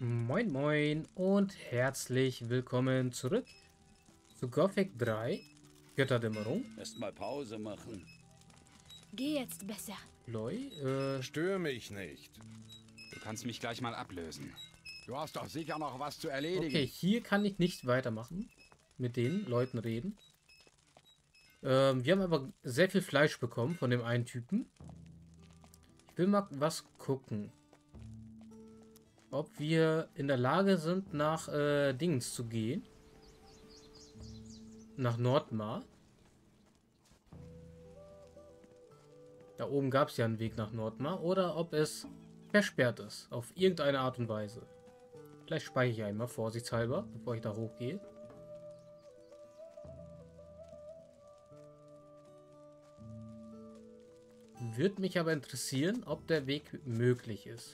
Moin Moin und herzlich willkommen zurück zu Gothic 3 Götterdämmerung. Erstmal Pause machen. Geh jetzt besser. Loi, Stör mich nicht. Du kannst mich gleich mal ablösen. Du hast doch sicher noch was zu erledigen. okay, hier kann ich nicht weitermachen. Mit den Leuten reden. Wir haben aber sehr viel Fleisch bekommen von dem einen Typen. Ich will mal was gucken. Ob wir in der Lage sind, nach Dingens zu gehen. Nach Nordmar. Da oben gab es ja einen Weg nach Nordmar. Oder ob es versperrt ist. Auf irgendeine Art und Weise. Vielleicht speichere ich einmal vorsichtshalber, bevor ich da hochgehe. Würde mich aber interessieren, ob der Weg möglich ist.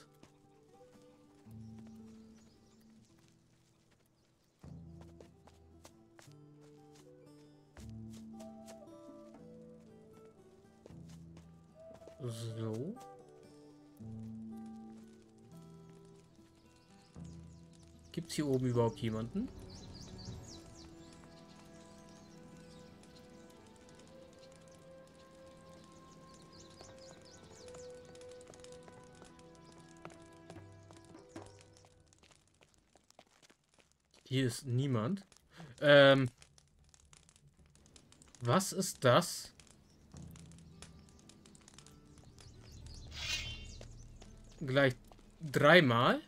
So. Gibt es hier oben überhaupt jemanden? Hier ist niemand. Was ist das? Gleich dreimal.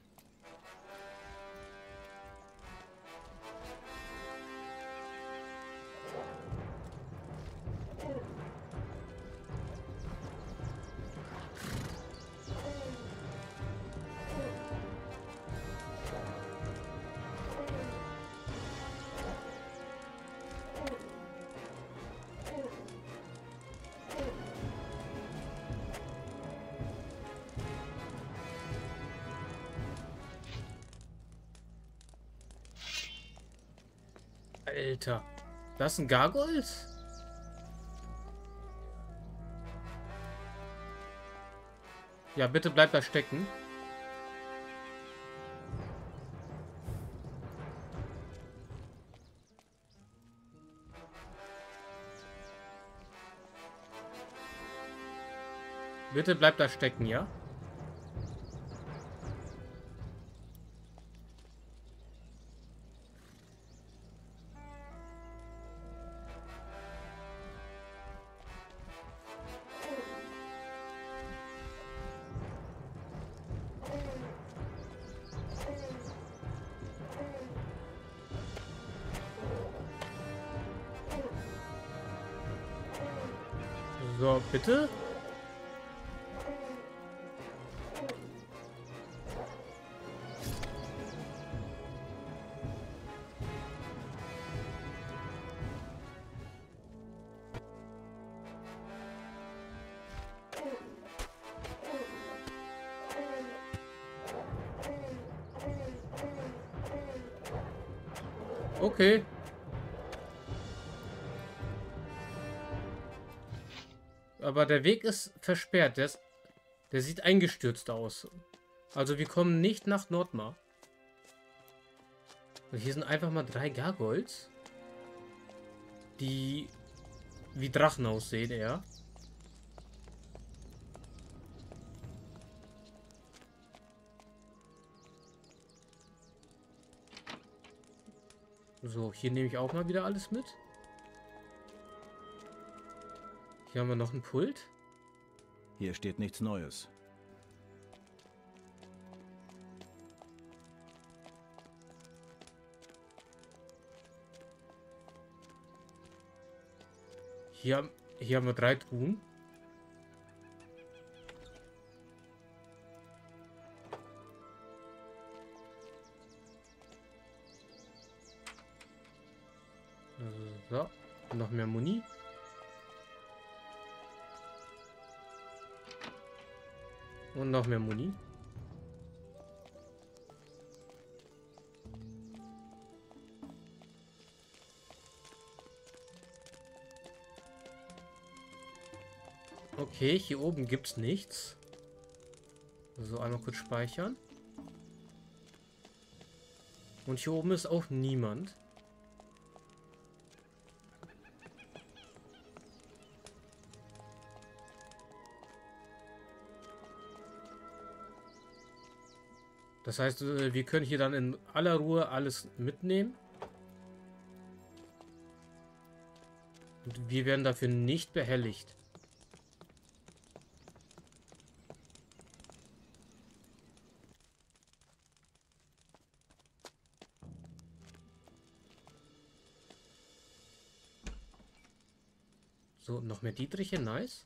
Alter. Das ist ein Gargold? Ja, bitte bleib da stecken. Bitte bleib da stecken, ja? So, bitte. Okay. Aber der Weg ist versperrt. Der sieht eingestürzt aus. Also wir kommen nicht nach Nordmar. Und hier sind einfach mal 3 Gargoyles. Die wie Drachen aussehen, ja. So, hier nehme ich auch mal wieder alles mit. Hier haben wir noch ein Pult. Hier steht nichts Neues. Hier haben wir 3 Truhen. So, noch mehr Muni. Und noch mehr Muni. Okay, hier oben gibt's nichts. So, einmal kurz speichern. Und hier oben ist auch niemand. Das heißt, wir können hier dann in aller Ruhe alles mitnehmen. Und wir werden dafür nicht behelligt. So, noch mehr Dietriche, nice.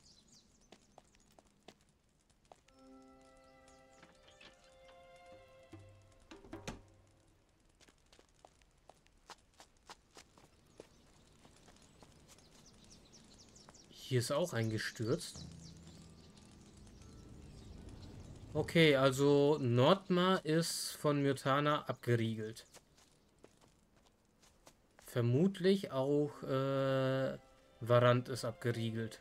Hier ist auch eingestürzt. Okay, also Nordmar ist von Myrtana abgeriegelt. Vermutlich auch Varant ist abgeriegelt.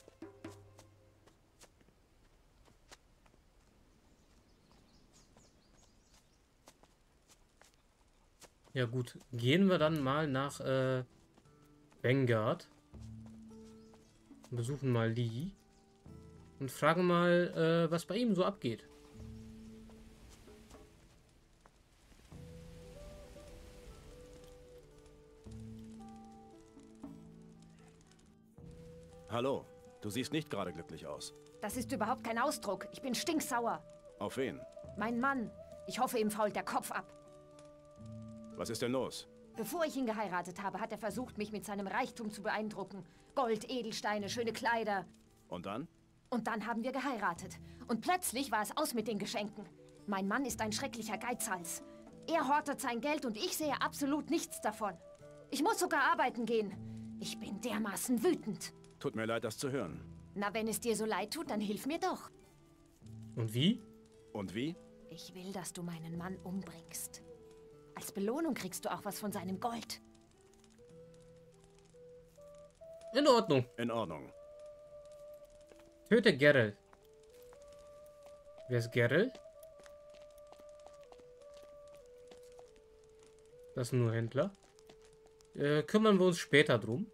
Ja gut, gehen wir dann mal nach Vanguard. Besuchen mal Lee. Und fragen mal, was bei ihm so abgeht. Hallo, du siehst nicht gerade glücklich aus. Das ist überhaupt kein Ausdruck. Ich bin stinksauer. Auf wen? Mein Mann. Ich hoffe, ihm fault der Kopf ab. Was ist denn los? Bevor ich ihn geheiratet habe, hat er versucht, mich mit seinem Reichtum zu beeindrucken. Gold, Edelsteine, schöne Kleider. Und dann? Und dann haben wir geheiratet. Und plötzlich war es aus mit den Geschenken. Mein Mann ist ein schrecklicher Geizhals. Er hortet sein Geld und ich sehe absolut nichts davon. Ich muss sogar arbeiten gehen. Ich bin dermaßen wütend. Tut mir leid, das zu hören. Na, wenn es dir so leid tut, dann hilf mir doch. Und wie? Und wie? Ich will, dass du meinen Mann umbringst. Als Belohnung kriegst du auch was von seinem Gold. In Ordnung. In Ordnung. Töte Geralt. Wer ist Geralt? Das sind nur Händler. Kümmern wir uns später drum.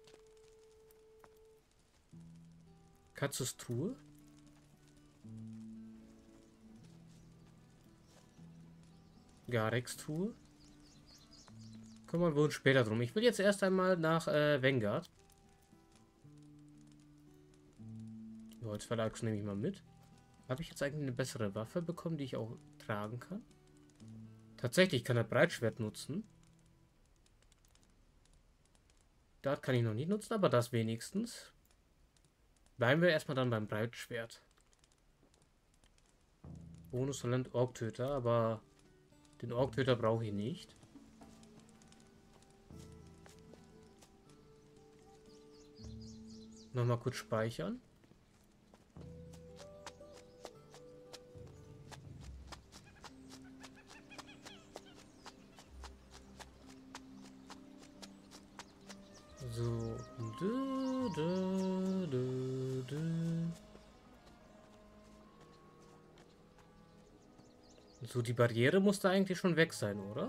Katzes Truhe. Gareks Truhe. Kümmern wir uns später drum. Ich will jetzt erst einmal nach Vanguard. Die Holzverlags nehme ich mal mit. Habe ich jetzt eigentlich eine bessere Waffe bekommen, die ich auch tragen kann? Tatsächlich kann er Breitschwert nutzen. Das kann ich noch nicht nutzen, aber das wenigstens. Bleiben wir erstmal dann beim Breitschwert. Bonustalent Orktöter, aber den Orktöter brauche ich nicht. Nochmal kurz speichern. So. So, die Barriere muss da eigentlich schon weg sein, oder?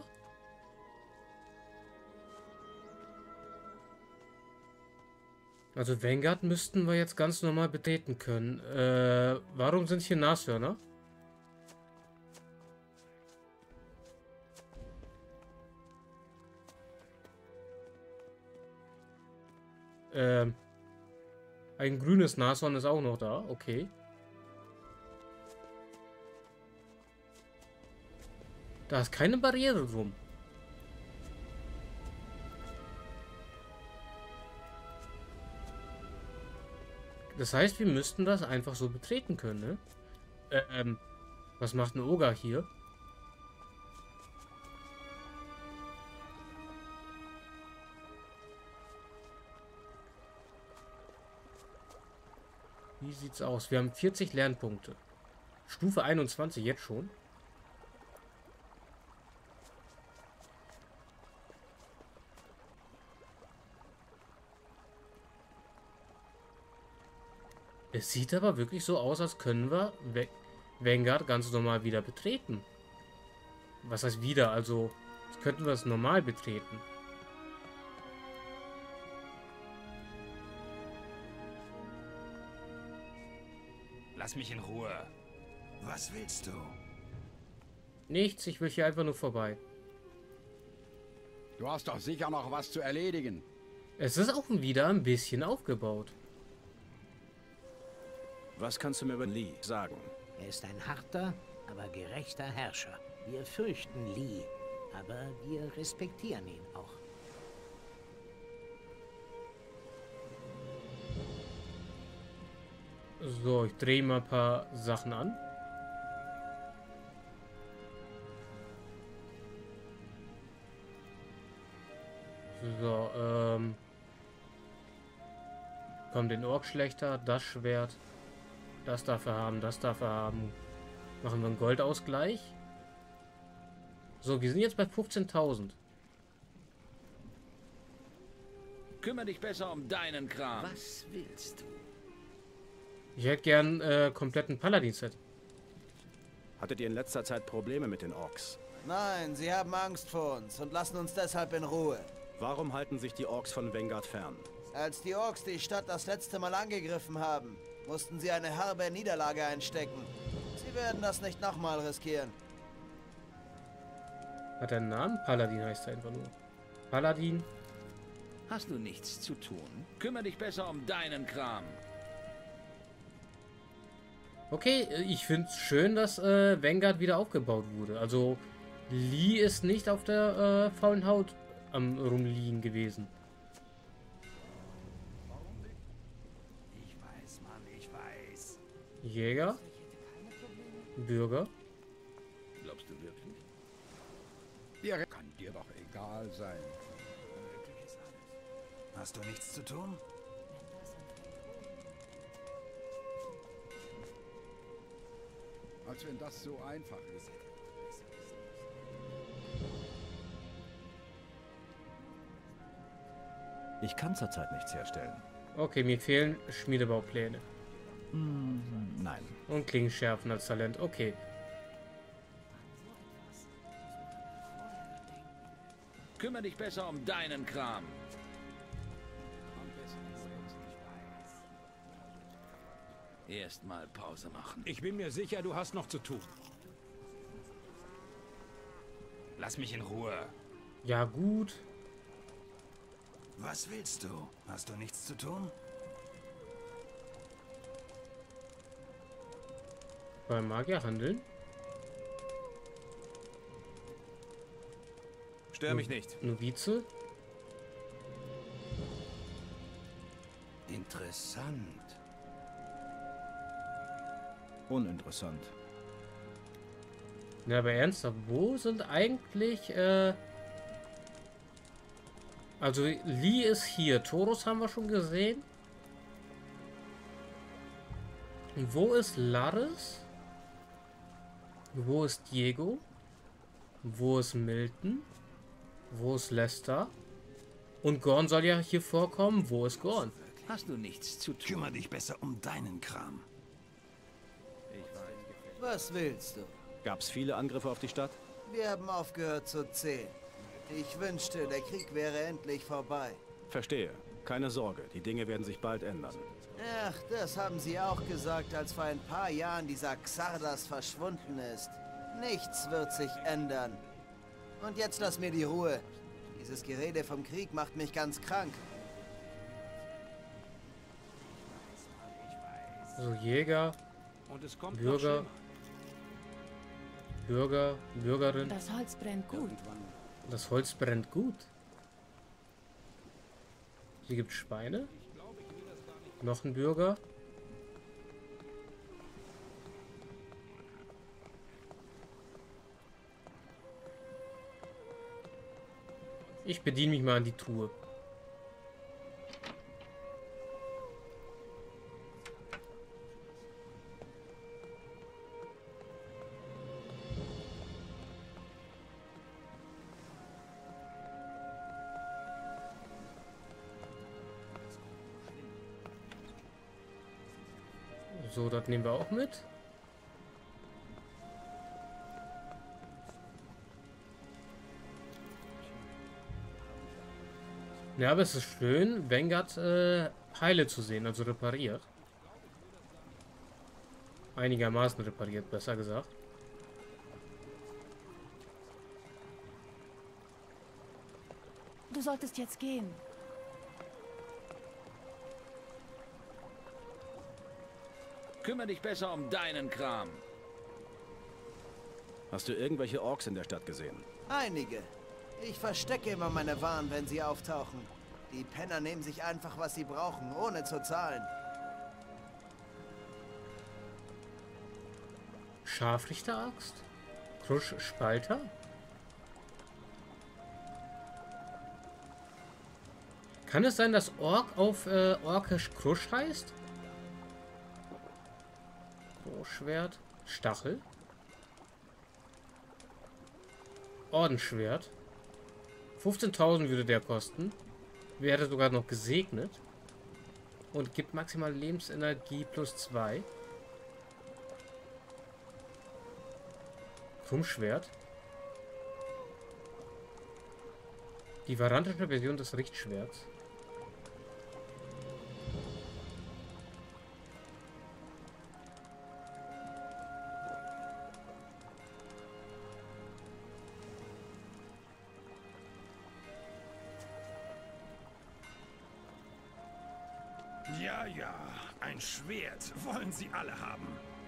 Also Vanguard müssten wir jetzt ganz normal betreten können. Warum sind hier Nashörner? Ein grünes Nashorn ist auch noch da. Okay. Da ist keine Barriere drum. Das heißt, wir müssten das einfach so betreten können, ne? Was macht ein Oger hier? Wie sieht's aus? Wir haben 40 Lernpunkte. Stufe 21 jetzt schon. Es sieht aber wirklich so aus, als können wir Vanguard ganz normal wieder betreten. Was heißt wieder? Also, es könnten wir es normal betreten. Lass mich in Ruhe. Was willst du? Nichts, ich will hier einfach nur vorbei. Du hast doch sicher noch was zu erledigen. Es ist auch wieder ein bisschen aufgebaut. Was kannst du mir über Lee sagen? Er ist ein harter, aber gerechter Herrscher. Wir fürchten Lee, aber wir respektieren ihn auch. So, ich drehe mal ein paar Sachen an. So, komm, den Ork schlechter, das Schwert. Das darf er haben, das darf er haben. Machen wir einen Goldausgleich. So, wir sind jetzt bei 15.000. Kümmere dich besser um deinen Kram. Was willst du? Ich hätte gern kompletten Paladin-Set. Hattet ihr in letzter Zeit Probleme mit den Orks? Nein, sie haben Angst vor uns und lassen uns deshalb in Ruhe. Warum halten sich die Orks von Vanguard fern? Als die Orks die Stadt das letzte Mal angegriffen haben, mussten sie eine herbe Niederlage einstecken. Sie werden das nicht nochmal riskieren. Hat er einen Namen? Paladin heißt er einfach nur. Paladin. Hast du nichts zu tun? Kümmere dich besser um deinen Kram. Okay, ich finde es schön, dass Vanguard wieder aufgebaut wurde. Also, Lee ist nicht auf der faulen Haut am Rumliegen gewesen. Ich weiß, Mann, ich weiß. Jäger. Bürger. Glaubst du wirklich? Dir kann dir doch egal sein. Möglich ist alles. Hast du nichts zu tun? Als wenn das so einfach ist. Ich kann zurzeit nichts herstellen. Okay, mir fehlen Schmiedebaupläne. Nein. Und Klingenschärfen als Talent. Okay. Kümmere dich besser um deinen Kram. Erstmal Pause machen. Ich bin mir sicher, du hast noch zu tun. Lass mich in Ruhe. Ja, gut. Was willst du? Hast du nichts zu tun? Beim Magier handeln. Stör mich nicht. Novize. Interessant. Uninteressant. Ja, aber ernsthaft, wo sind eigentlich, also Lee ist hier, Taurus haben wir schon gesehen. Wo ist Laris? Wo ist Diego? Wo ist Milton? Wo ist Lester? Und Gorn soll ja hier vorkommen. Wo ist Gorn? Hast du nichts zu tun? Kümmere dich besser um deinen Kram. Was willst du? Gab's viele Angriffe auf die Stadt? Wir haben aufgehört zu zählen. Ich wünschte, der Krieg wäre endlich vorbei. Verstehe. Keine Sorge, die Dinge werden sich bald ändern. Ach, das haben sie auch gesagt, als vor ein paar Jahren dieser Xardas verschwunden ist. Nichts wird sich ändern. Und jetzt lass mir die Ruhe. Dieses Gerede vom Krieg macht mich ganz krank. So, Jäger, Und es kommt Bürger. noch Bürger, Bürgerin. Das Holz brennt gut. Das Holz brennt gut. Hier gibt Schweine. Noch ein Bürger. Ich bediene mich mal an die Truhe. So, das nehmen wir auch mit. Ja, aber es ist schön, Vanguard heile zu sehen, also repariert. Einigermaßen repariert, besser gesagt. Du solltest jetzt gehen. Kümmere dich besser um deinen Kram. Hast du irgendwelche Orks in der Stadt gesehen? Einige. Ich verstecke immer meine Waren, wenn sie auftauchen. Die Penner nehmen sich einfach, was sie brauchen, ohne zu zahlen. Scharfrichteraxt? Kruschspalter? Kann es sein, dass Ork auf Orkisch Krusch heißt? Großschwert. Stachel. Ordensschwert. 15.000 würde der kosten. Wäre sogar noch gesegnet. Und gibt maximal Lebensenergie plus 2. Krummschwert. Die varantische Version des Richtschwerts. Ja, ja, ein Schwert wollen sie alle haben.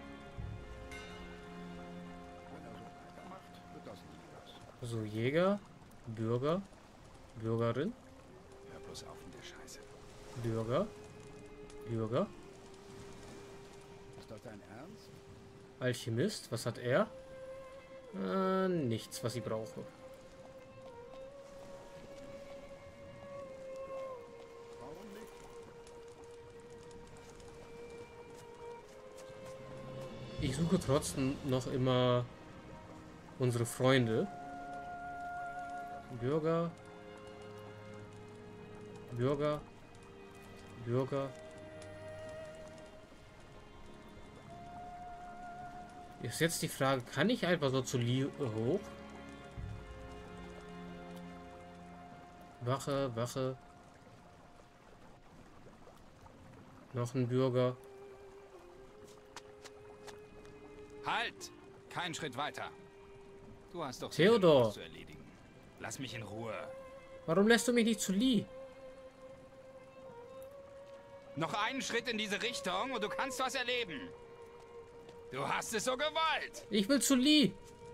Wenn er so weitermacht, wird das nie was. So, Jäger, Bürger, Bürgerin, Hör bloß auf mit der Scheiße. Bürger, Bürger, Ist das dein Ernst? Alchemist, was hat er? Nichts, was ich brauche. Warum nicht? Ich suche trotzdem noch immer unsere Freunde. Bürger, Bürger, Bürger. Ist jetzt die Frage, kann ich einfach so zu Lee hoch? Wache, Wache. Noch ein Bürger. Halt! Keinen Schritt weiter. Du hast doch Theodor. was zu erledigen. Lass mich in Ruhe. Warum lässt du mich nicht zu Lee? Noch einen Schritt in diese Richtung und du kannst was erleben. Du hast es so gewollt. Ich will zu Lee.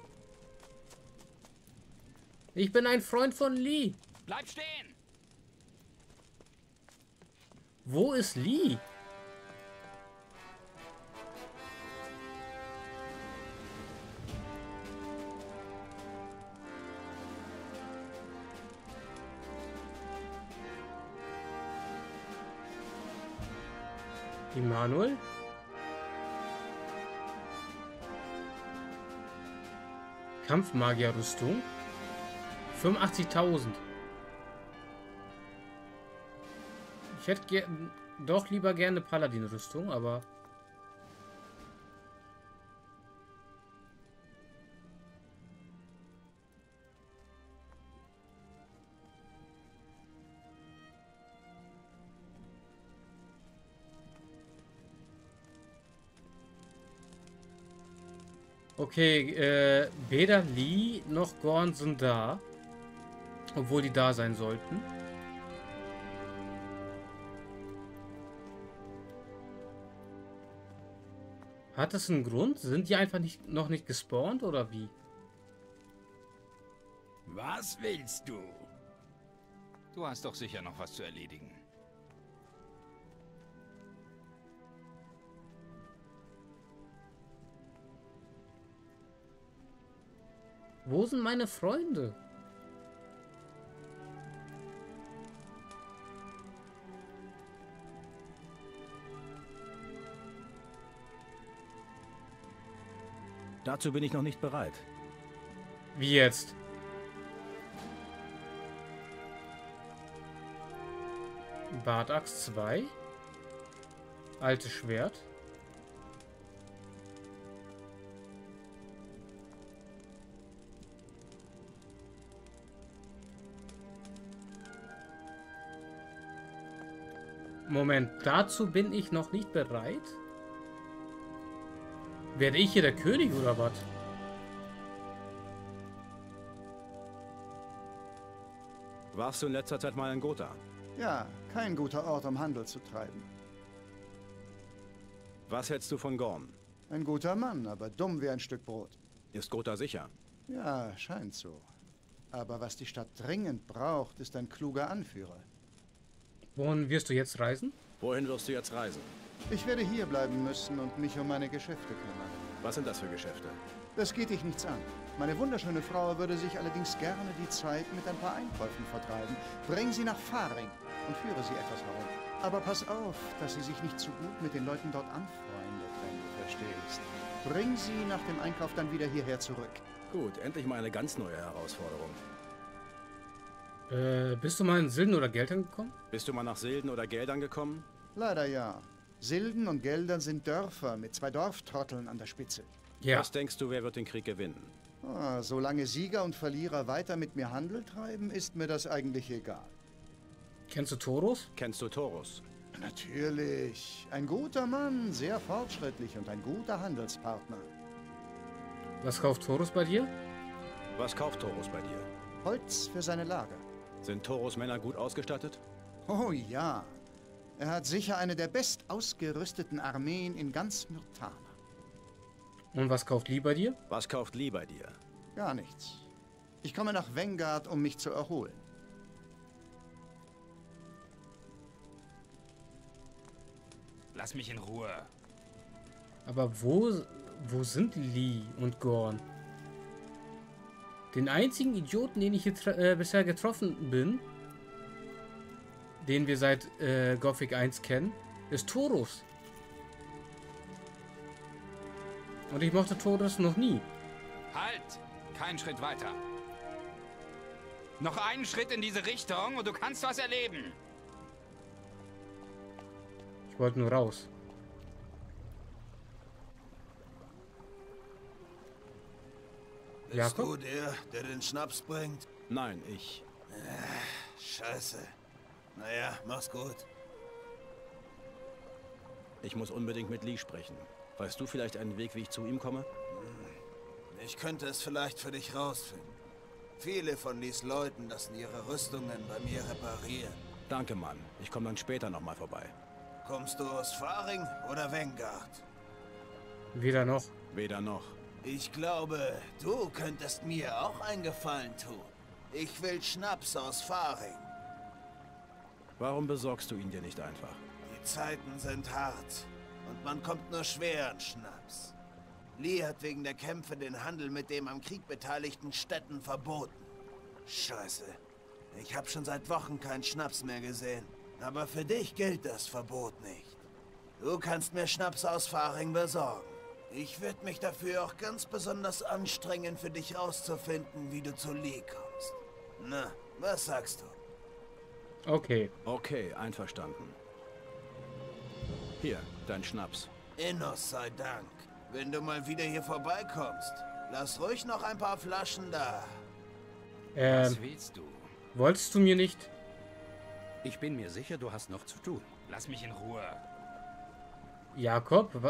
Ich bin ein Freund von Lee. Bleib stehen. Wo ist Lee? Immanuel? Kampfmagierrüstung. 85.000. Ich hätte doch lieber gerne Paladin-Rüstung, aber... Okay, weder Lee noch Gorn sind da. Obwohl die da sein sollten. Hat das einen Grund? Sind die einfach noch nicht gespawnt oder wie? Was willst du? Du hast doch sicher noch was zu erledigen. Wo sind meine Freunde? Dazu bin ich noch nicht bereit. Wie jetzt? Bartaxt 2. Altes Schwert. Moment, dazu bin ich noch nicht bereit. Werde ich hier der König oder was? Warst du in letzter Zeit mal in Gotha? Ja, kein guter Ort, um Handel zu treiben. Was hältst du von Gorm? Ein guter Mann, aber dumm wie ein Stück Brot. Ist Gotha sicher? Ja, scheint so. Aber was die Stadt dringend braucht, ist ein kluger Anführer. Wohin wirst du jetzt reisen? Wohin wirst du jetzt reisen? Ich werde hier bleiben müssen und mich um meine Geschäfte kümmern. Was sind das für Geschäfte? Das geht dich nichts an. Meine wunderschöne Frau würde sich allerdings gerne die Zeit mit ein paar Einkäufen vertreiben. Bring sie nach Faring und führe sie etwas herum. Aber pass auf, dass sie sich nicht zu gut mit den Leuten dort anfreundet, wenn du verstehst. Bring sie nach dem Einkauf dann wieder hierher zurück. Gut, endlich mal eine ganz neue Herausforderung. Bist du mal in Silden oder Geldern gekommen? Bist du mal nach Silden oder Geldern gekommen? Leider ja. Silden und Geldern sind Dörfer mit 2 Dorftrotteln an der Spitze. Ja. Was denkst du, wer wird den Krieg gewinnen? Solange Sieger und Verlierer weiter mit mir Handel treiben, ist mir das eigentlich egal. Kennst du Taurus? Kennst du Taurus? Natürlich. Ein guter Mann, sehr fortschrittlich und ein guter Handelspartner. Was kauft Taurus bei dir? Was kauft Taurus bei dir? Holz für seine Lager. Sind Taurus Männer gut ausgestattet? Oh ja. Er hat sicher eine der best ausgerüsteten Armeen in ganz Myrtana. Und was kauft Lee bei dir? Was kauft Lee bei dir? Gar nichts. Ich komme nach Vanguard, um mich zu erholen. Lass mich in Ruhe. Aber wo sind Lee und Gorn? Den einzigen Idioten, den ich jetzt bisher getroffen bin, den wir seit Gothic 1 kennen, ist Taurus. Und ich mochte Taurus noch nie. Halt! Kein Schritt weiter. Noch einen Schritt in diese Richtung und du kannst was erleben. Ich wollte nur raus. Bist du der den Schnaps bringt? Nein, ich. Scheiße. Naja, mach's gut. Ich muss unbedingt mit Lee sprechen. Weißt du vielleicht einen Weg, wie ich zu ihm komme? Ich könnte es vielleicht für dich rausfinden. Viele von Lees Leuten lassen ihre Rüstungen bei mir reparieren. Danke, Mann. Ich komme dann später nochmal vorbei. Kommst du aus Faring oder Vanguard? Weder noch. Weder noch. Ich glaube, du könntest mir auch einen Gefallen tun. Ich will Schnaps aus Faring. Warum besorgst du ihn dir nicht einfach? Die Zeiten sind hart und man kommt nur schwer an Schnaps. Lee hat wegen der Kämpfe den Handel mit den am Krieg beteiligten Städten verboten. Scheiße. Ich habe schon seit Wochen keinen Schnaps mehr gesehen. Aber für dich gilt das Verbot nicht. Du kannst mir Schnaps aus Faring besorgen. Ich würde mich dafür auch ganz besonders anstrengen, für dich rauszufinden, wie du zu Lee kommst. Na, was sagst du? Okay. Okay, einverstanden. Hier, dein Schnaps. Innos sei Dank. Wenn du mal wieder hier vorbeikommst, lass ruhig noch ein paar Flaschen da. Was willst du? Wolltest du mir nicht? Ich bin mir sicher, du hast noch zu tun. Lass mich in Ruhe. Jakob?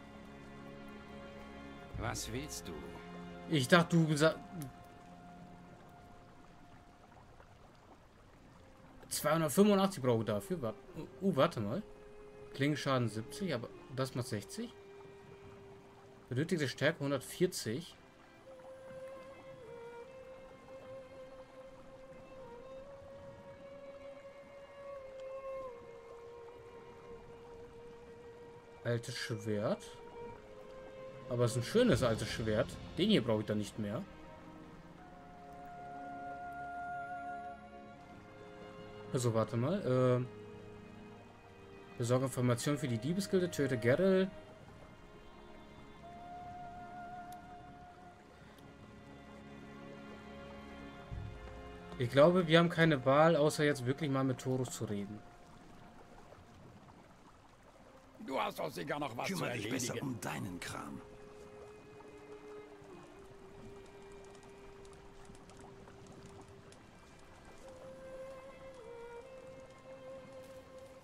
Was willst du? Ich dachte, du gesagt. 285 brauche ich dafür. Warte mal. Klingenschaden 70, aber das macht 60. Benötigte Stärke 140. Altes Schwert. Aber es ist ein schönes altes Schwert. Den hier brauche ich dann nicht mehr. Also warte mal. Besorge Informationen für die Diebesgilde. Töte Geralt. Ich glaube, wir haben keine Wahl, außer jetzt wirklich mal mit Taurus zu reden. Du hast doch sicher noch was zu Kümmere dich erledigen. besser um deinen Kram.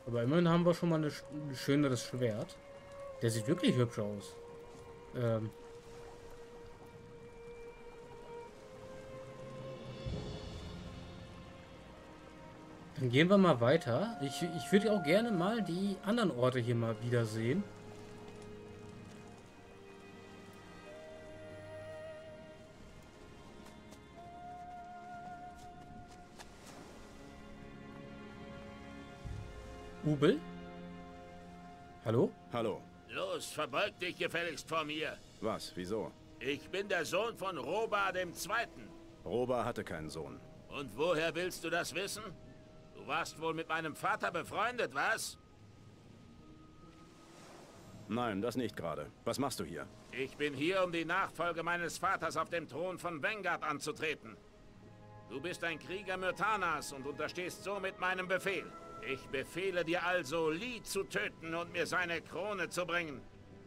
Aber immerhin haben wir schon mal ein schöneres Schwert. Der sieht wirklich hübsch aus. Dann gehen wir mal weiter. Ich würde auch gerne mal die anderen Orte hier mal wieder sehen. Ubel? Hallo? Hallo. Los, verbeug dich gefälligst vor mir. Was? Wieso? Ich bin der Sohn von Roba II. Roba hatte keinen Sohn. Und woher willst du das wissen? Du warst wohl mit meinem Vater befreundet, was? Nein, das nicht gerade. Was machst du hier? Ich bin hier, um die Nachfolge meines Vaters auf dem Thron von Vanguard anzutreten. Du bist ein Krieger Myrtanas und unterstehst somit meinem Befehl. Ich befehle dir also, Lee zu töten und mir seine Krone zu bringen.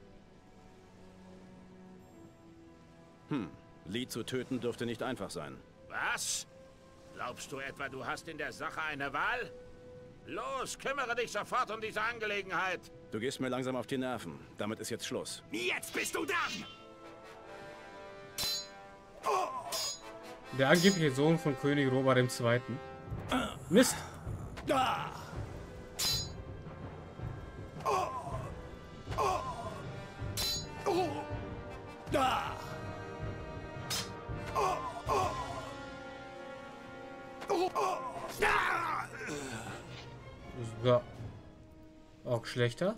Lee zu töten dürfte nicht einfach sein. Was? Glaubst du etwa, du hast in der Sache eine Wahl? Los, kümmere dich sofort um diese Angelegenheit. Du gehst mir langsam auf die Nerven. Damit ist jetzt Schluss. Jetzt bist du dran! Der angebliche Sohn von König Roba II. Mist! So. Auch schlechter.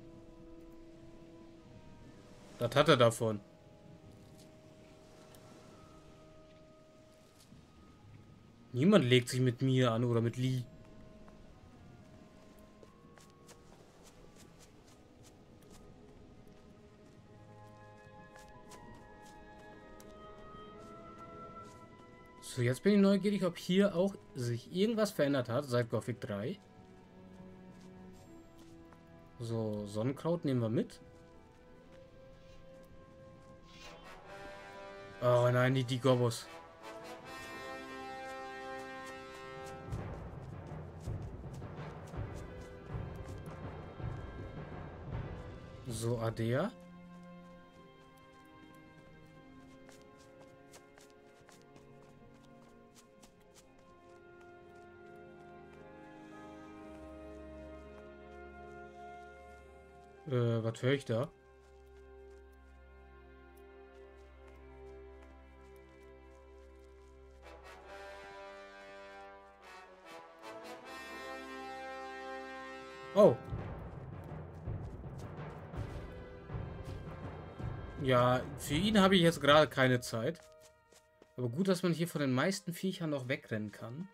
Das hat er davon. Niemand legt sich mit mir an oder mit Lee. So, jetzt bin ich neugierig, ob hier auch sich irgendwas verändert hat seit Gothic 3. So, Sonnenkraut nehmen wir mit. Oh nein, die Gobos. So, Adea. Was höre ich da? Oh. Ja, für ihn habe ich jetzt gerade keine Zeit. Aber gut, dass man hier von den meisten Viechern noch wegrennen kann.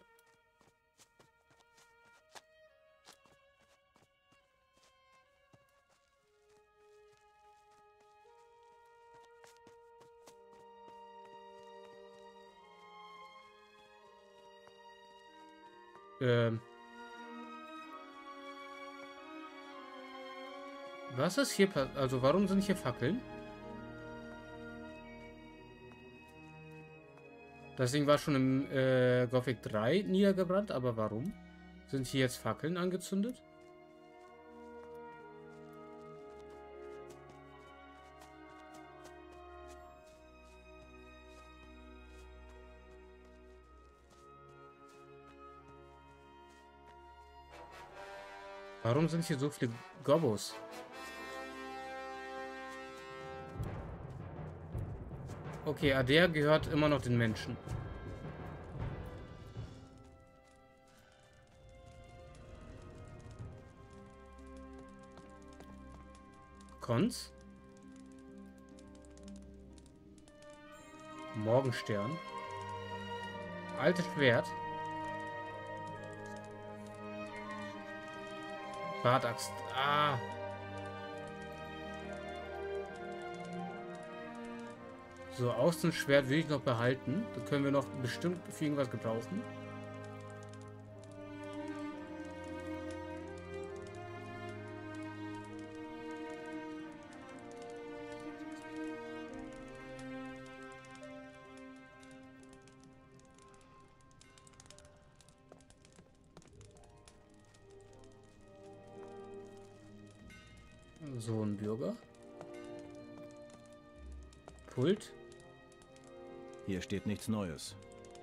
Was ist hier passiert? Also warum sind hier Fackeln? Das Ding war schon im Gothic 3 niedergebrannt, aber warum? Sind hier jetzt Fackeln angezündet? Warum sind hier so viele Gobos? Okay, Adea gehört immer noch den Menschen. Konz. Morgenstern. Altes Schwert. Bartaxt. Ah. So, Außenschwert will ich noch behalten. Das können wir noch bestimmt für irgendwas gebrauchen. So ein Bürger. Pult. Hier steht nichts Neues.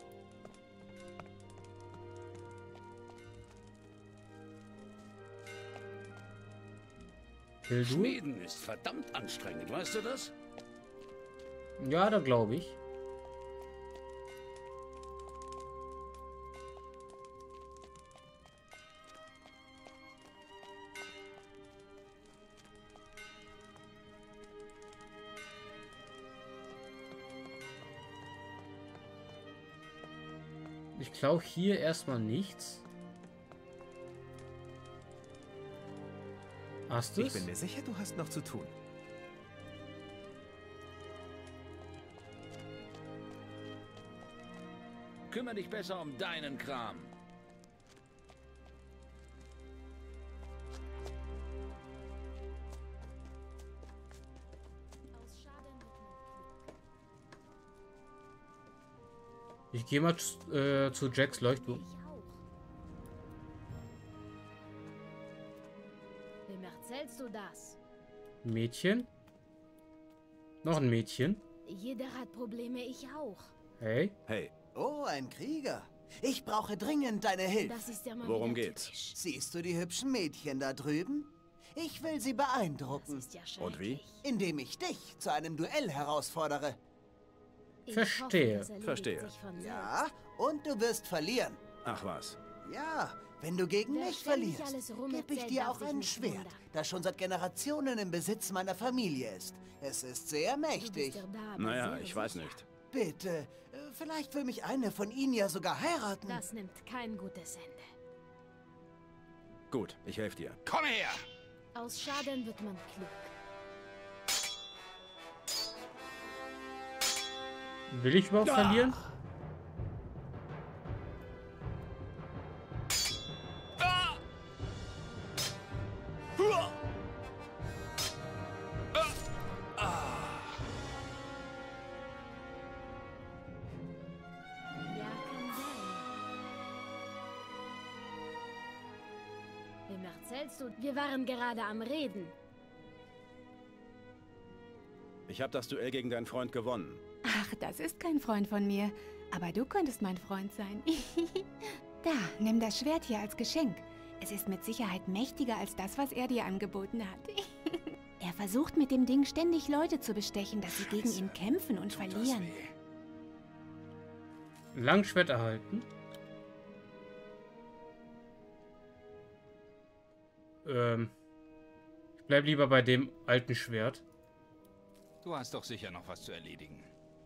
Will du? Schmieden ist verdammt anstrengend, weißt du das? Ja, da glaube ich. Ich glaube hier erstmal nichts. Hast du es? Ich bin mir sicher, du hast noch zu tun. Kümmere dich besser um deinen Kram. Ich gehe mal zu Jacks Leuchtturm. Wem erzählst du das? Mädchen? Noch ein Mädchen? Jeder hat Probleme, ich auch. Hey? Hey, Oh, ein Krieger. Ich brauche dringend deine Hilfe. Das ist ja mal worum wieder geht's? typisch. Siehst du die hübschen Mädchen da drüben? Ich will sie beeindrucken, Das ist ja Und wie? schrecklich. indem ich dich zu einem Duell herausfordere. Ich Verstehe. das erledigt Verstehe. sich von Ja, und du wirst verlieren. ach was. Ja, wenn du gegen Wer mich ständig verlierst, alles gebe ich rumerzählt, dir darf auch sich ein nicht Schwert, wundern. das schon seit Generationen im Besitz meiner Familie ist. Es ist sehr selbst. Du mächtig. bist der Dame Naja, sehr ich weiß sicher. nicht. Bitte, vielleicht will mich eine von ihnen ja sogar heiraten. Das nimmt kein gutes Ende. Gut, ich helfe dir. Komm her! Aus Schaden wird man klug. Will ich überhaupt verlieren? Ja, kann sein. Wem erzählst du? Wir waren gerade am Reden. Ich habe das Duell gegen deinen Freund gewonnen. Ach, das ist kein Freund von mir. Aber du könntest mein Freund sein. Da, nimm das Schwert hier als Geschenk. Es ist mit Sicherheit mächtiger als das, was er dir angeboten hat. Er versucht mit dem Ding ständig Leute zu bestechen, dass sie gegen ihn kämpfen und verlieren. Langschwert erhalten. Ich bleib lieber bei dem alten Schwert. Du hast doch sicher noch was zu erledigen.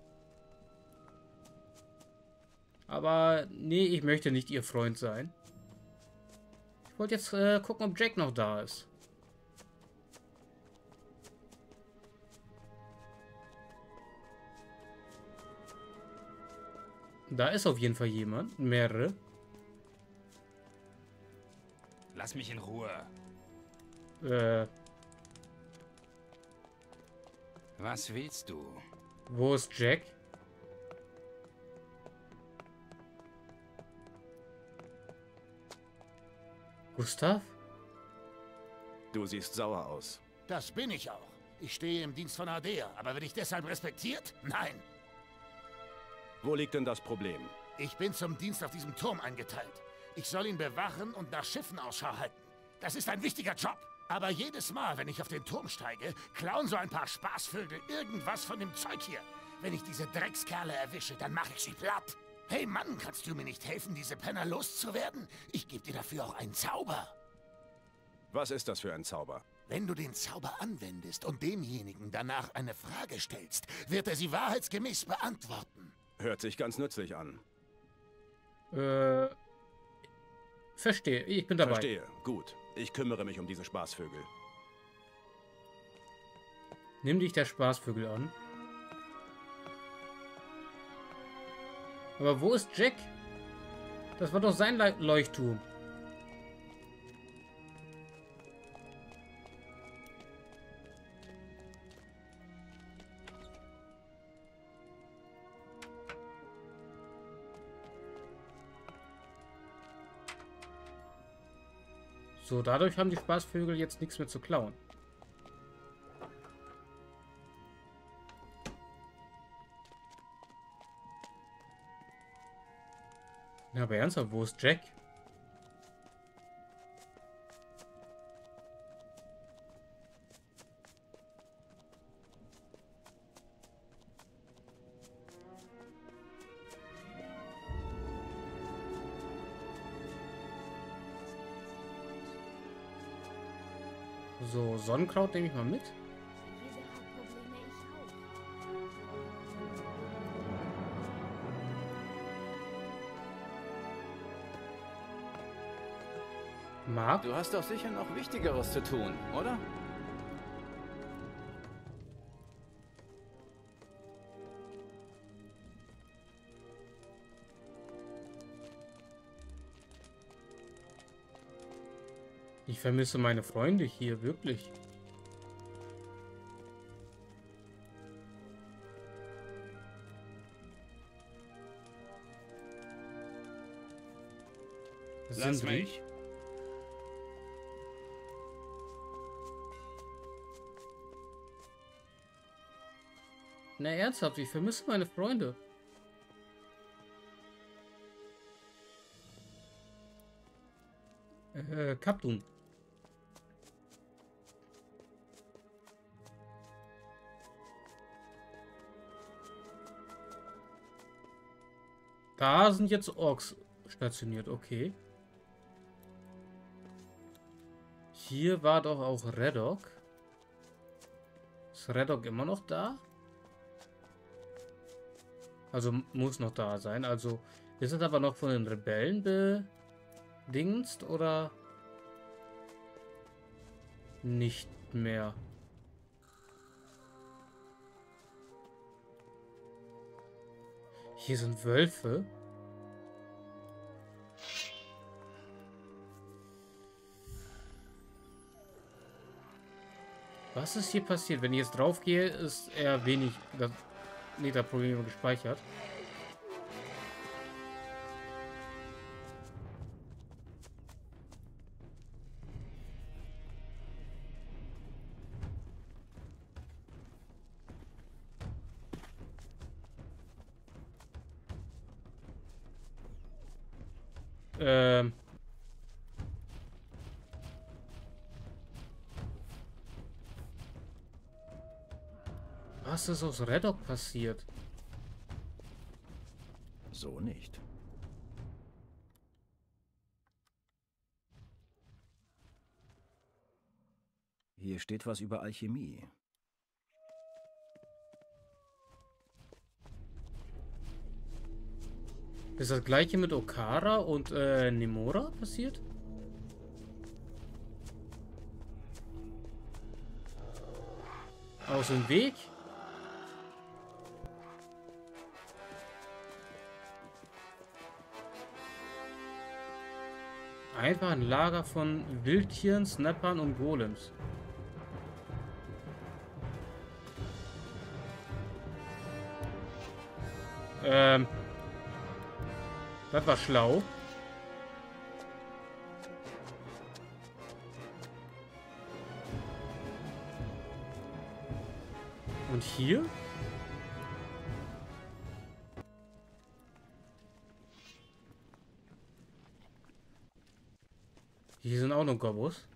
Aber nee, ich möchte nicht ihr Freund sein. Ich wollte jetzt gucken, ob Jack noch da ist. Da ist auf jeden Fall jemand. Mehrere. Lass mich in Ruhe. Was willst du? Wo ist Jack? Gustav? Du siehst sauer aus. Das bin ich auch. Ich stehe im Dienst von Ardea, aber werde ich deshalb respektiert? Nein. Wo liegt denn das Problem? Ich bin zum Dienst auf diesem Turm eingeteilt. Ich soll ihn bewachen und nach Schiffen Ausschau halten. Das ist ein wichtiger Job. Aber jedes Mal, wenn ich auf den Turm steige, klauen so ein paar Spaßvögel irgendwas von dem Zeug hier. Wenn ich diese Dreckskerle erwische, dann mache ich sie platt. Hey Mann, kannst du mir nicht helfen, diese Penner loszuwerden? Ich gebe dir dafür auch einen Zauber. Was ist das für ein Zauber? Wenn du den Zauber anwendest und demjenigen danach eine Frage stellst, wird er sie wahrheitsgemäß beantworten. Hört sich ganz nützlich an. Verstehe. Ich bin dabei. Verstehe. Gut. Ich kümmere mich um diese Spaßvögel. Nimm dich der Spaßvögel an. Aber wo ist Jack? Das war doch sein Leuchtturm. So, dadurch haben die Spaßvögel jetzt nichts mehr zu klauen. Ja, aber ernsthaft, wo ist Jack? So, Sonnenkraut nehme ich mal mit. Mark? Du hast doch sicher noch Wichtigeres zu tun, oder? Ich vermisse meine Freunde hier, wirklich. Lass mich. Na ernsthaft, ich vermisse meine Freunde. Kaptun. Da sind jetzt Orks stationiert, okay. Hier war doch auch Redok. Ist Redok immer noch da? Also muss noch da sein. Also wir sind aber noch von den Rebellen bedingst oder nicht mehr? Hier sind Wölfe. Was ist hier passiert? Wenn ich jetzt drauf gehe, ist eher wenig Probleme gespeichert. Was ist aus Redok passiert? So nicht. Hier steht was über Alchemie. Ist das gleiche mit Okara und Nemora passiert? Aus dem Weg? Einfach ein Lager von Wildtieren, Snappern und Golems. Das war schlau. Und hier? Hier sind auch noch Gobos.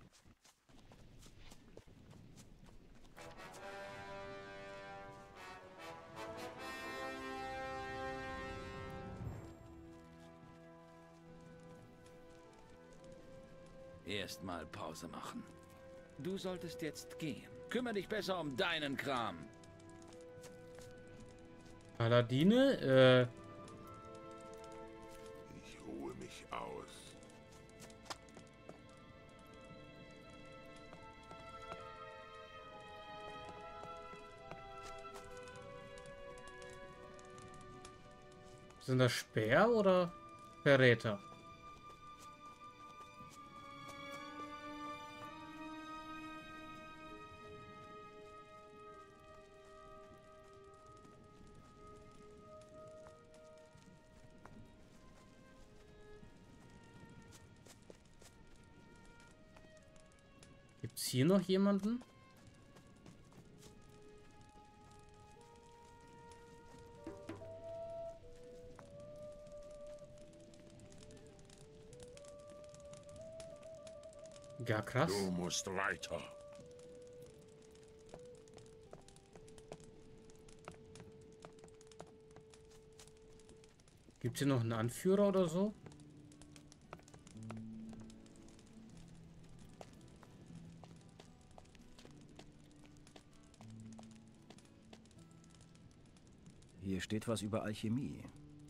Erstmal Pause machen. Du solltest jetzt gehen. Kümmere dich besser um deinen Kram. Paladine, Ich ruhe mich aus. sind das Speer oder Verräter? Gibt's hier noch jemanden? Ja, krass. Du musst weiter. Gibt es hier noch einen Anführer oder so? Hier steht was über Alchemie.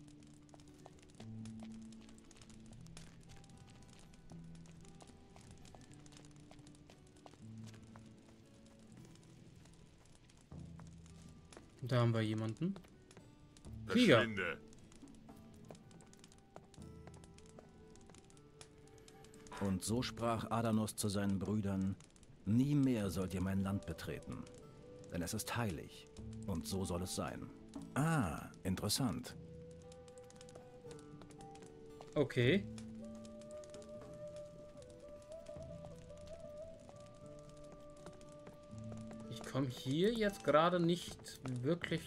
Da haben wir jemanden. Krieger. Verschwinde. Und so sprach Adanos zu seinen Brüdern: Nie mehr sollt ihr mein Land betreten, denn es ist heilig, und so soll es sein. Ah, interessant. Okay. Ich komme hier jetzt gerade nicht wirklich...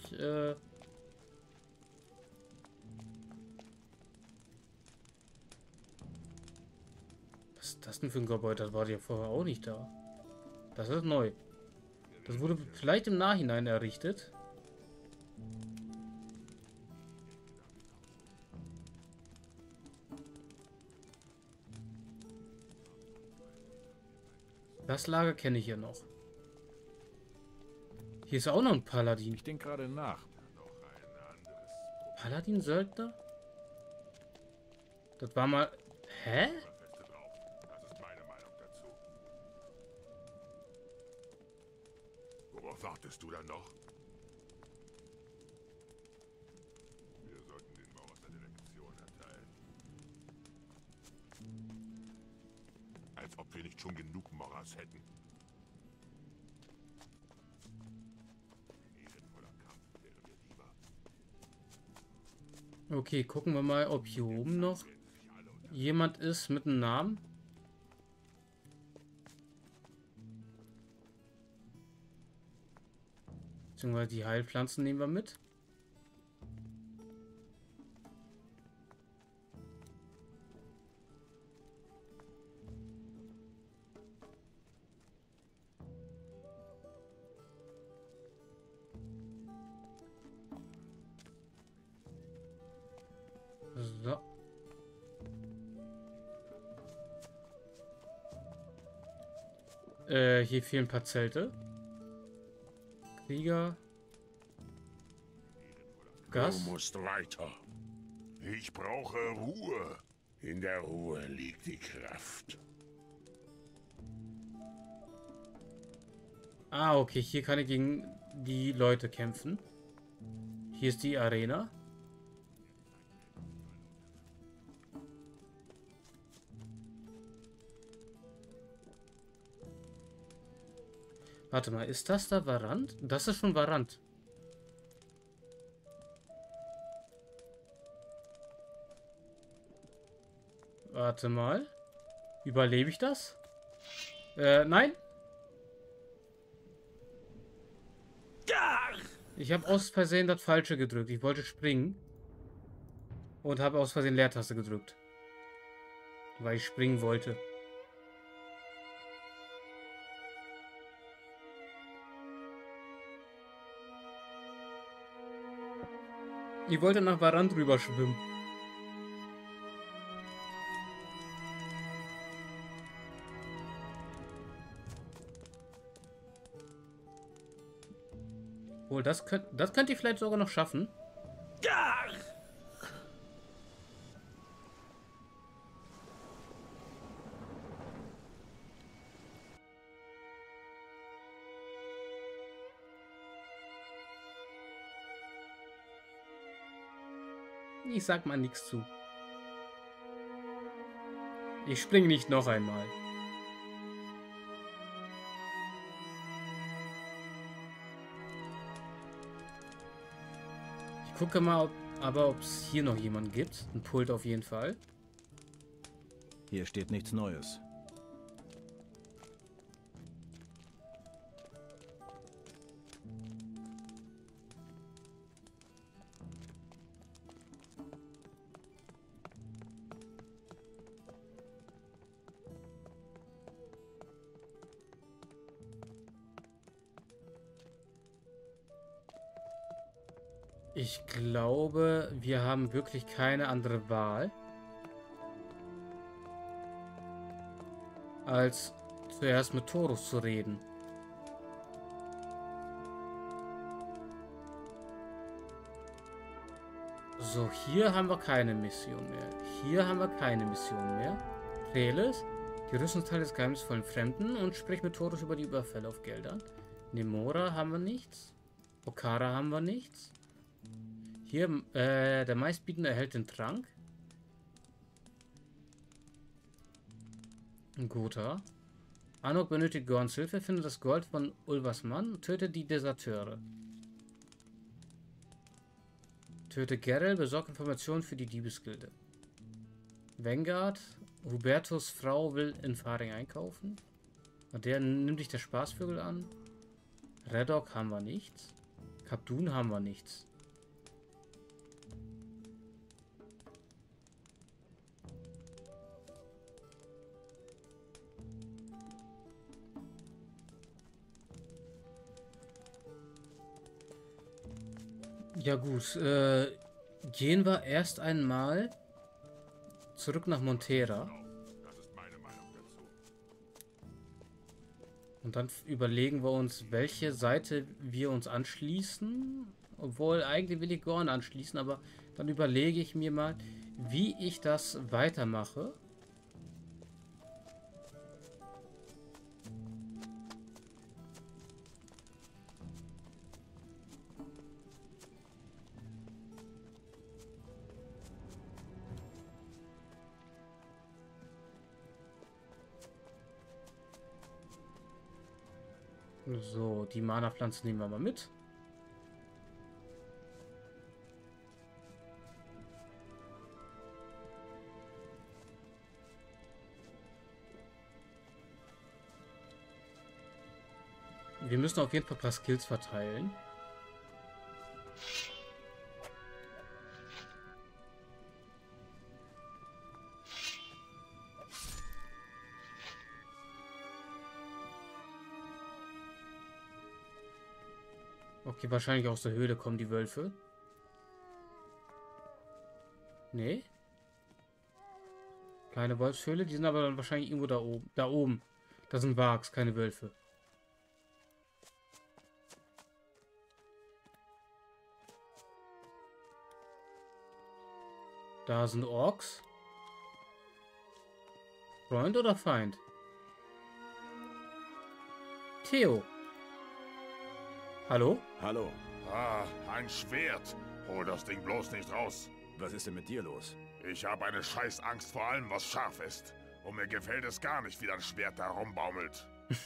Was ist das denn für ein Gebäude? Das war ja vorher auch nicht da. Das ist neu. Das wurde vielleicht im Nachhinein errichtet. Das Lager kenne ich ja noch. Hier ist auch noch ein Paladin. Ich denke gerade nach. Paladin-Söldner? Das war mal... Hä? Das ist meine Meinung dazu. Worauf wartest du dann noch? Wir sollten den Maurers eine Lektion erteilen. Als ob wir nicht schon genug Maurers hätten. Okay, gucken wir mal, ob hier oben noch jemand ist mit einem Namen. Beziehungsweise die Heilpflanzen nehmen wir mit. So. Hier fehlen ein paar Zelte. Krieger. Gas. Du musst weiter. Ich brauche Ruhe. In der Ruhe liegt die Kraft. Ah, okay, hier kann ich gegen die Leute kämpfen. Hier ist die Arena. Warte mal, ist das da Varant? Das ist schon Varant. Warte mal. Überlebe ich das? Nein. Ich habe aus Versehen das Falsche gedrückt. Ich wollte springen. Und habe aus Versehen Leertaste gedrückt. Weil ich springen wollte. Ich wollte nach Varant rüber schwimmen. Wohl, das könnt ihr vielleicht sogar noch schaffen. Ich sag mal nichts zu. Ich springe nicht noch einmal. Ich gucke mal, ob es hier noch jemanden gibt. Ein Pult auf jeden Fall. Hier steht nichts Neues. Ich glaube, wir haben wirklich keine andere Wahl, als zuerst mit Taurus zu reden. So, hier haben wir keine Mission mehr. Hier haben wir keine Mission mehr. Treles, die Rüstungsteile des geheimnisvollen Fremden und sprich mit Taurus über die Überfälle auf Geldern. Nemora haben wir nichts. Okara haben wir nichts. Hier, der meistbietende erhält den Trank. Gotha. Anok benötigt Gorns Hilfe, findet das Gold von Ulvas Mann, tötet die Deserteure. Töte Gerel, besorgt Informationen für die Diebesgilde. Vanguard, Hubertus Frau will in Faring einkaufen. Und der nimmt sich der Spaßvögel an. Redok haben wir nichts. Kapdun haben wir nichts. Ja gut, gehen wir erst einmal zurück nach Montera. Und dann überlegen wir uns, welche Seite wir uns anschließen. Obwohl, eigentlich will ich Gorn anschließen, aber dann überlege ich mir mal, wie ich das weitermache. So, die Mana-Pflanzen nehmen wir mal mit. Wir müssen auf jeden Fall ein paar Skills verteilen. Okay, wahrscheinlich aus der Höhle kommen die Wölfe. Nee. Keine Wolfshöhle, die sind aber dann wahrscheinlich irgendwo da oben. Da oben. Da sind Wargs, keine Wölfe. Da sind Orks. Freund oder Feind? Theo. Hallo? Hallo. Ah, ein Schwert. Hol das Ding bloß nicht raus. Was ist denn mit dir los? Ich habe eine Scheißangst vor allem, was scharf ist. Und mir gefällt es gar nicht, wie dein Schwert da rumbaumelt.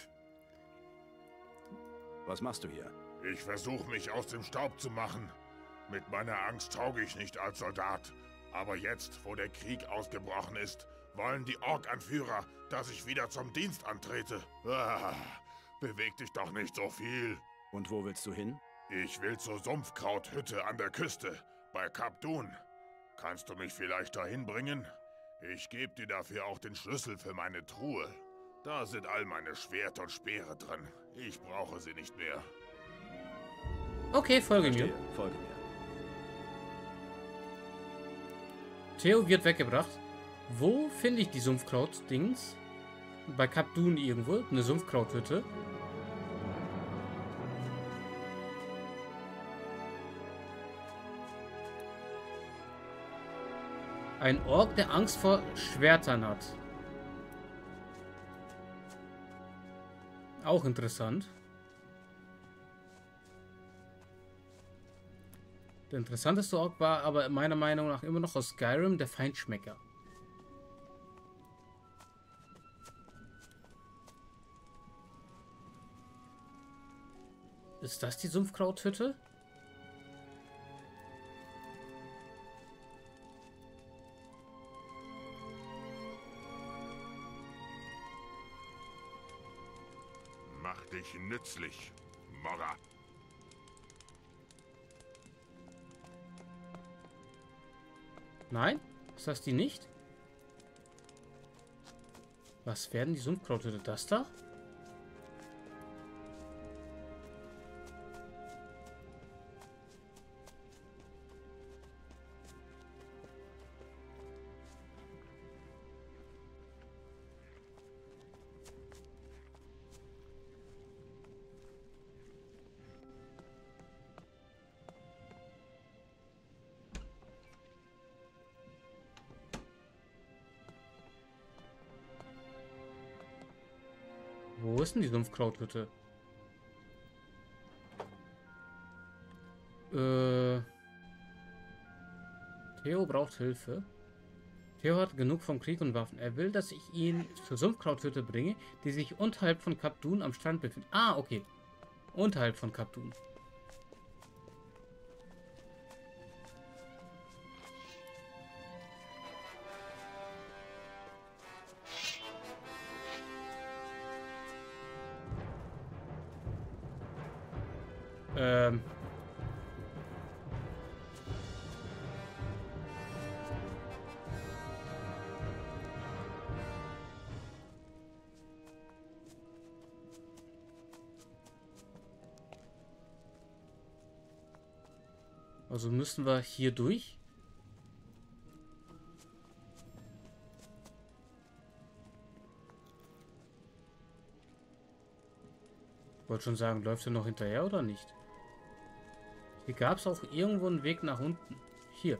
Was machst du hier? Ich versuche mich aus dem Staub zu machen. Mit meiner Angst tauge ich nicht als Soldat. Aber jetzt, wo der Krieg ausgebrochen ist, wollen die Ork-Anführer, dass ich wieder zum Dienst antrete. Ah, beweg dich doch nicht so viel. Und wo willst du hin? Ich will zur Sumpfkrauthütte an der Küste, bei Kapdun. Kannst du mich vielleicht dahin bringen? Ich gebe dir dafür auch den Schlüssel für meine Truhe. Da sind all meine Schwerter und Speere drin. Ich brauche sie nicht mehr. Okay, folge mir. Folge mir. Theo wird weggebracht. Wo finde ich die Sumpfkraut-Dings? Bei Kapdun irgendwo. Eine Sumpfkrauthütte. Ein Ork, der Angst vor Schwertern hat. Auch interessant. Der interessanteste Ork war aber meiner Meinung nach immer noch aus Skyrim, der Feinschmecker. Ist das die Sumpfkrauthütte? Mach dich nützlich, Morra. Nein? Ist das die nicht? Was werden die Sumpfkrauthütte? Das da? Wo ist denn die Sumpfkrauthütte? Theo braucht Hilfe. Theo hat genug vom Krieg und Waffen. Er will, dass ich ihn zur Sumpfkrauthütte bringe, die sich unterhalb von Kap Dun am Strand befindet. Ah, okay. Unterhalb von Kap Dun. Also müssen wir hier durch. Ich wollte schon sagen, läuft er noch hinterher oder nicht? Hier gab es auch irgendwo einen Weg nach unten. Hier.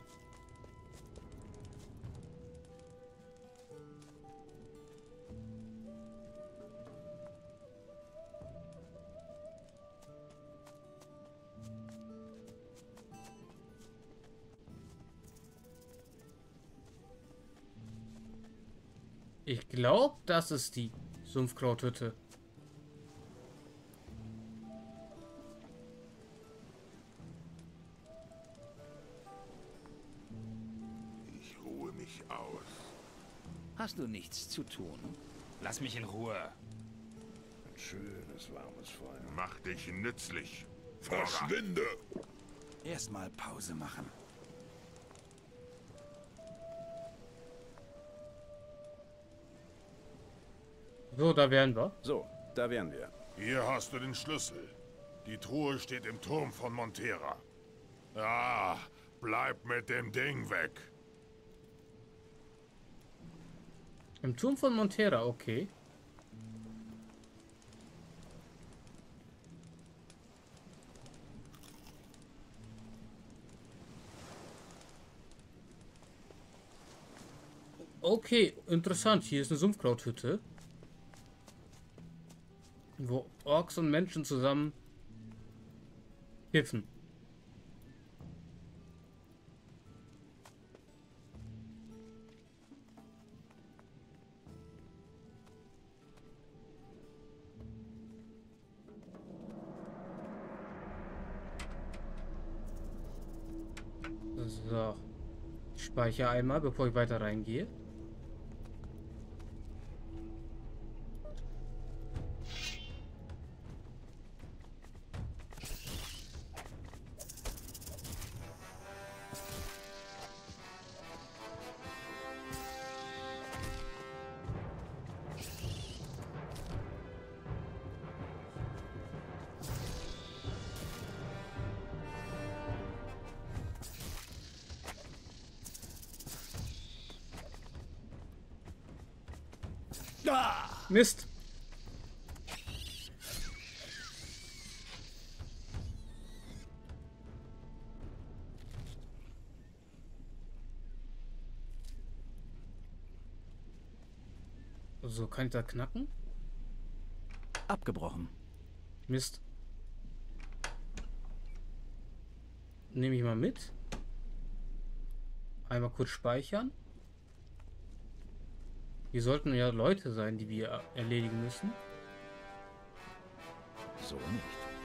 Ich glaube, das ist die Sumpfkrauthütte. Ich ruhe mich aus. Hast du nichts zu tun? Lass mich in Ruhe. Ein schönes, warmes Feuer. Mach dich nützlich. Verschwinde! Erstmal Pause machen. So, da wären wir. So, da wären wir. Hier hast du den Schlüssel. Die Truhe steht im Turm von Montera. Ah, bleib mit dem Ding weg. Im Turm von Montera, okay. Okay, interessant. Hier ist eine Sumpfkrauthütte, wo Orks und Menschen zusammen kämpfen. So. Ich speichere einmal, bevor ich weiter reingehe. Mist. So, kann ich da knacken? Abgebrochen. Mist. Nehme ich mal mit. Einmal kurz speichern. Hier sollten ja Leute sein, die wir erledigen müssen. So nicht.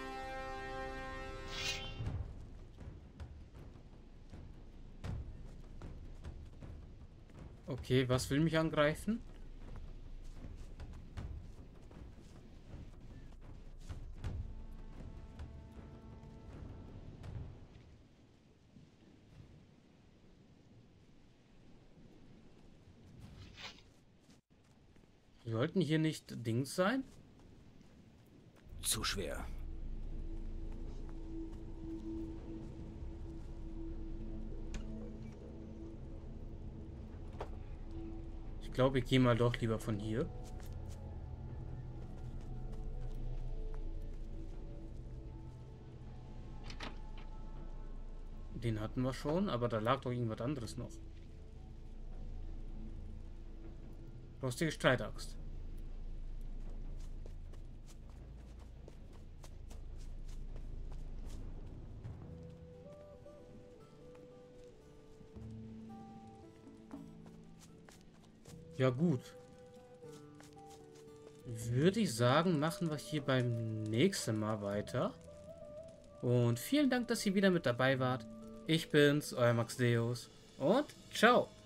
Okay, was will mich angreifen? Sollten hier nicht Dings sein? Zu schwer. Ich glaube, ich gehe mal doch lieber von hier. Den hatten wir schon, aber da lag doch irgendwas anderes noch. Rostige Streitaxt. Ja gut. Würde ich sagen, machen wir hier beim nächsten Mal weiter. Und vielen Dank, dass ihr wieder mit dabei wart. Ich bin's, euer Maxdeus. Und ciao.